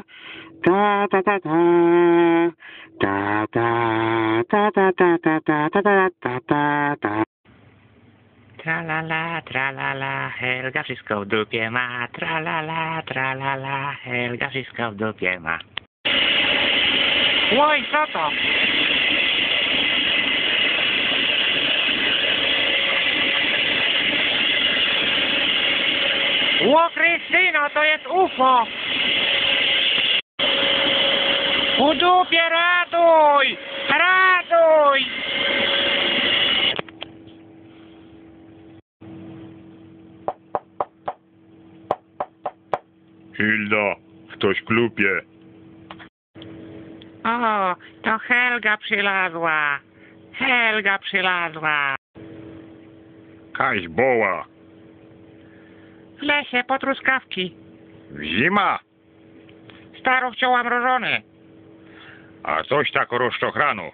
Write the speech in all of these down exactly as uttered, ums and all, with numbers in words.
ta ta ta ta ta ta ta ta ta ta ta ta ta ta ta ta. Tralala, tralala, Helga wszystko w dupie ma. Tralala, tralala, Helga wszystko w dupie ma. Oj, co to? Ło, Krystyno, to jest U F O! U dupie, ratuj! Ratuj! Hilda, ktoś klupie. O, to Helga przylazła. Helga przylazła. Kaś boła. W lesie po truskawki. Zima, Staro chciała mrożony. a coś tak rozczochrano.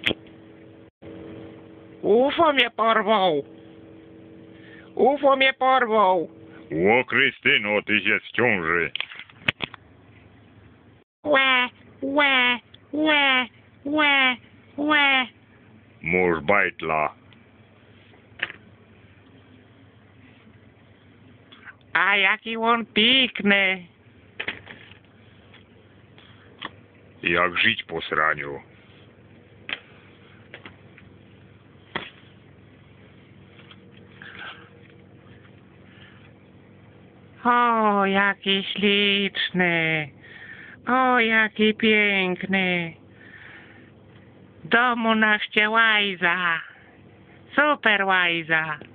U F O mnie porwał. U F O mnie porwał. Ło, Krystyno, ty się w ciąży. Łe, łe, łe, łe, łe. Mąż bajtla. A jaki on piękny. Jak żyć po sraniu. O, jaki śliczny. O, jaki piękny. Domu na ście łajza. Super łajza.